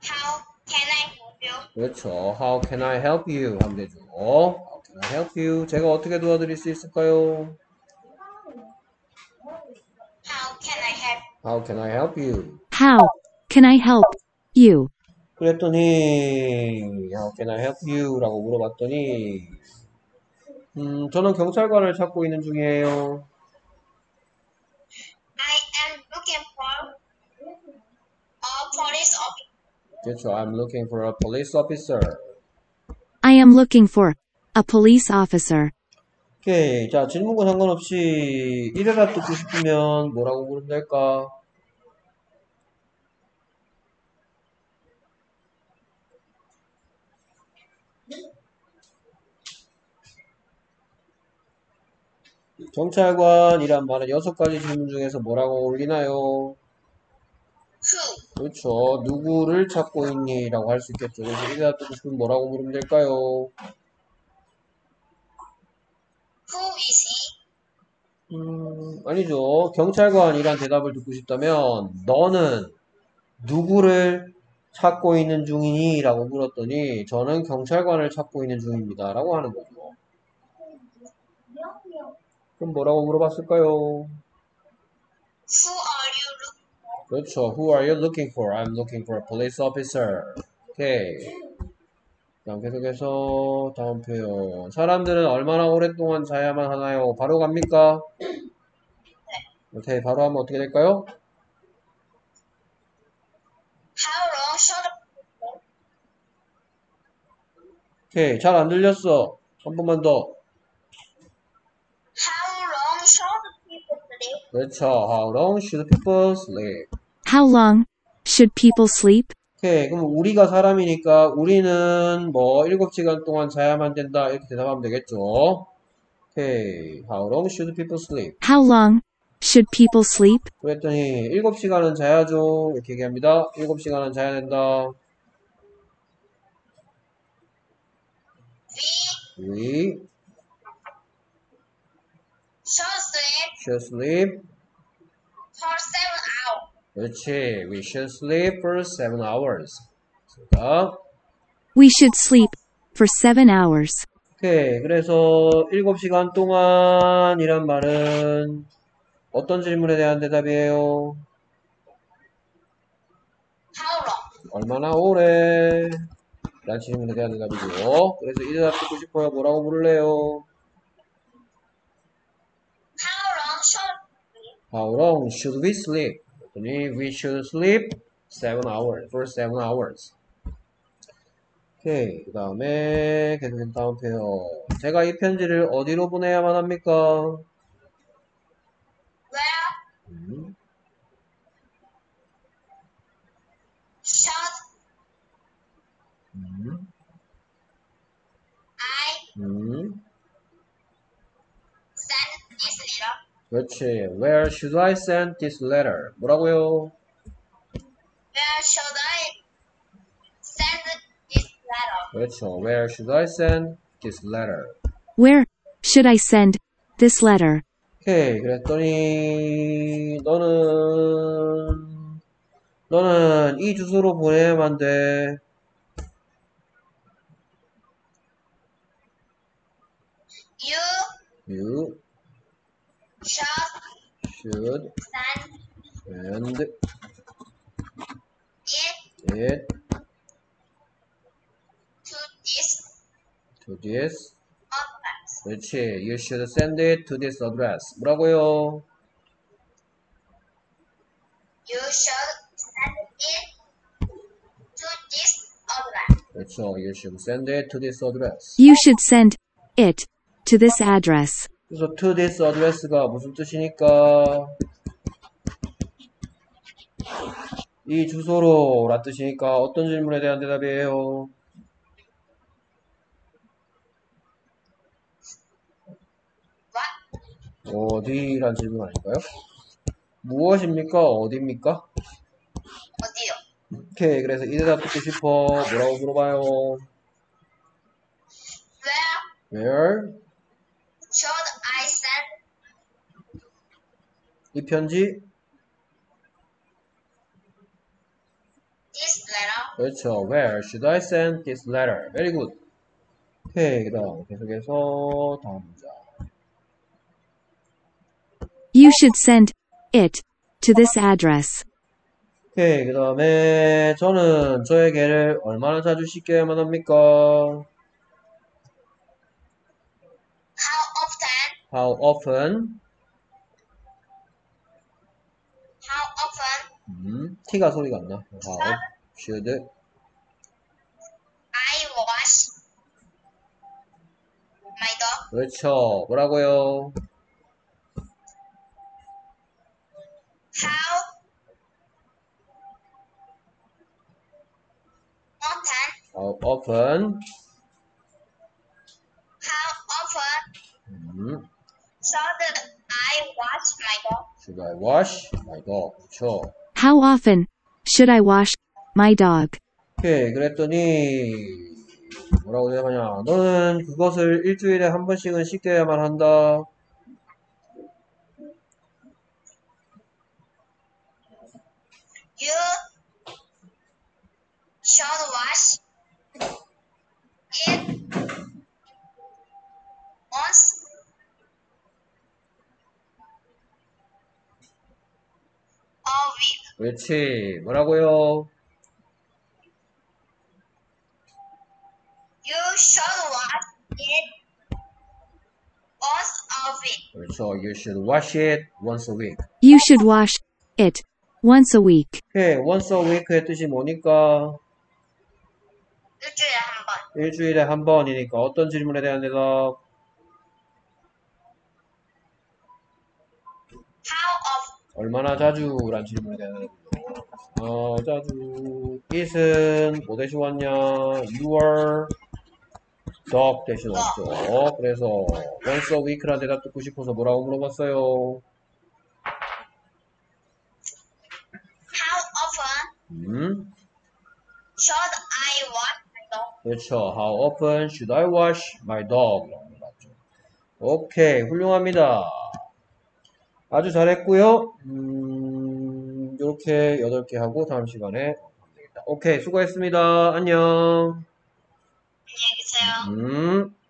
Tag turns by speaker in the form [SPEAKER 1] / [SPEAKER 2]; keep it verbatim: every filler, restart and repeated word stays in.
[SPEAKER 1] How can I help you?
[SPEAKER 2] 그렇죠. How can I help you? 하면 되죠. How can I help you? 제가 어떻게 도와드릴 수 있을까요?
[SPEAKER 1] How can I help?
[SPEAKER 2] How can I help you?
[SPEAKER 3] How can I help you?
[SPEAKER 2] 그랬더니 How can I help you? 라고 물어봤더니 음, 저는 경찰관을 찾고 있는 중이에요.
[SPEAKER 1] I am looking for a police officer.
[SPEAKER 2] 그렇죠. I'm looking for a police officer.
[SPEAKER 3] I am looking for a police officer.
[SPEAKER 2] 오케이. 자, 질문과 상관없이 이래라 듣고 싶으면 뭐라고 부르면 될까? 경찰관이란 말은 여섯 가지 질문 중에서 뭐라고 어울리나요?
[SPEAKER 1] Who?
[SPEAKER 2] 그렇죠. 누구를 찾고 있니? 라고 할 수 있겠죠. 그래서 이래라 듣고 싶으면 뭐라고 부르면 될까요?
[SPEAKER 1] Who is he?
[SPEAKER 2] 음, 아니죠. 경찰관이란 대답을 듣고 싶다면 너는 누구를 찾고 있는 중이니? 라고 물었더니 저는 경찰관을 찾고 있는 중입니다. 라고 하는 거죠. 그럼 뭐라고 물어봤을까요?
[SPEAKER 1] Who are you looking for?
[SPEAKER 2] 그렇죠. Who are you looking for? I'm looking for a police officer. 오케이. 다음 계속해서 다음 표현. 사람들은 얼마나 오랫동안 자야만 하나요? 바로 갑니까? 오케이. 바로 하면 어떻게 될까요?
[SPEAKER 1] How long should people?
[SPEAKER 2] 오케이. 잘 안 들렸어. 한 번만 더.
[SPEAKER 1] How long should people sleep?
[SPEAKER 2] 그렇죠. How long should people sleep?
[SPEAKER 3] How long should people sleep?
[SPEAKER 2] 오케이. 그럼 우리가 사람이니까 우리는 뭐 일곱 시간 동안 자야만 된다. 이렇게 대답하면 되겠죠. 오케이. How long should people sleep?
[SPEAKER 3] How long should people sleep?
[SPEAKER 2] 그랬더니 일곱 시간은 자야죠. 이렇게 얘기합니다. 일곱 시간은 자야 된다.
[SPEAKER 1] We
[SPEAKER 2] We
[SPEAKER 1] should sleep
[SPEAKER 2] should sleep.
[SPEAKER 1] for seven hours.
[SPEAKER 2] 그렇지. We should sleep for seven hours. 자,
[SPEAKER 3] We should sleep for seven hours.
[SPEAKER 2] 오케이. 그래서 일곱 시간 동안이란 말은 어떤 질문에 대한 대답이에요?
[SPEAKER 1] How long?
[SPEAKER 2] 얼마나 오래? 라는 질문에 대한 대답이죠. 그래서 이 대답 듣고 싶어요. 뭐라고 부를래요?
[SPEAKER 1] How long should we sleep?
[SPEAKER 2] How long should we sleep? 그랬더니 we should sleep seven hours. For seven hours. 오케이. 그 다음에 계속해서 다음 표현. 제가 이 편지를 어디로 보내야만 합니까?
[SPEAKER 1] Where
[SPEAKER 2] 음,
[SPEAKER 1] should
[SPEAKER 2] 음,
[SPEAKER 1] I
[SPEAKER 2] 음.
[SPEAKER 1] send this letter?
[SPEAKER 2] 그렇지. Where should I send this letter? 뭐라고요?
[SPEAKER 1] Where should I send this letter?
[SPEAKER 2] 그렇죠. Where should I send this letter?
[SPEAKER 3] Where should I send this letter?
[SPEAKER 2] 오케이. 그랬더니 너는 너는 이 주소로 보내야만 돼.
[SPEAKER 1] You
[SPEAKER 2] You
[SPEAKER 1] should
[SPEAKER 2] should
[SPEAKER 1] send
[SPEAKER 2] send
[SPEAKER 1] it
[SPEAKER 2] it
[SPEAKER 1] to this
[SPEAKER 2] to this.
[SPEAKER 1] address.
[SPEAKER 2] 그렇지. You should send it to this address. 뭐라고요?
[SPEAKER 1] You should send it to this address.
[SPEAKER 2] 그렇죠. You should send it to this address.
[SPEAKER 3] You should send it to this address.
[SPEAKER 2] 그래서 to this address가 무슨 뜻이니까? 이 주소로 라 뜻이니까 어떤 질문에 대한 대답이에요?
[SPEAKER 1] What?
[SPEAKER 2] 어디란 질문 아닐까요? 무엇입니까? 어디입니까?
[SPEAKER 1] 어디요?
[SPEAKER 2] 오케이. 그래서 이 대답 듣고 싶어. 뭐라고 물어봐요?
[SPEAKER 1] Where
[SPEAKER 2] Where?
[SPEAKER 1] should I send
[SPEAKER 2] 이 편지
[SPEAKER 1] this letter?
[SPEAKER 2] 그렇죠. Where should I send this letter? Very good. 오케이, 그 다음 계속해서 다음 문장.
[SPEAKER 3] You should send it to this address.
[SPEAKER 2] 오케이, 그 다음에 저는 저의 개를 얼마나 자주 씻겨야만 합니까?
[SPEAKER 1] How often?
[SPEAKER 2] How often?
[SPEAKER 1] How often
[SPEAKER 2] 음, T가 소리가 안 나. How should
[SPEAKER 1] I wash my dog?
[SPEAKER 2] 그렇죠. 뭐라고요?
[SPEAKER 1] How often?
[SPEAKER 2] How often?
[SPEAKER 1] How often
[SPEAKER 2] 음,
[SPEAKER 1] should I wash my dog?
[SPEAKER 2] should I wash my dog? 그렇죠.
[SPEAKER 3] How often should I wash my dog?
[SPEAKER 2] 오케이, 그랬더니 뭐라고 대답하냐? 너는 그것을 일주일에 한 번씩은 씻겨야만 한다.
[SPEAKER 1] You should wash it once a week.
[SPEAKER 2] 그렇지. 뭐라고요?
[SPEAKER 1] You should wash it once a week.
[SPEAKER 2] 그렇죠. You should wash it once a week.
[SPEAKER 3] You should wash it once a week.
[SPEAKER 2] 오케이, once a week의 뜻이 뭐니까?
[SPEAKER 1] 일주일에 한 번.
[SPEAKER 2] 일주일에 한 번이니까 어떤 질문에 대한 대답?
[SPEAKER 1] How often?
[SPEAKER 2] 얼마나 자주? 란 질문에 대한 대답이죠. 어, 자주. it은 뭐 대신 왔냐? your dog 대신 왔죠. 그래서 once a week란 대답 듣고 싶어서 뭐라고 물어봤어요?
[SPEAKER 1] How often
[SPEAKER 2] 음,
[SPEAKER 1] should I wash my dog?
[SPEAKER 2] 그렇죠. How often should I wash my dog? 라고 물어봤죠. 오케이, 훌륭합니다. 아주 잘했고요. 음, 이렇게 여덟 개 하고 다음 시간에 오케이, 수고했습니다. 안녕.
[SPEAKER 1] 안녕히 계세요.
[SPEAKER 2] 음.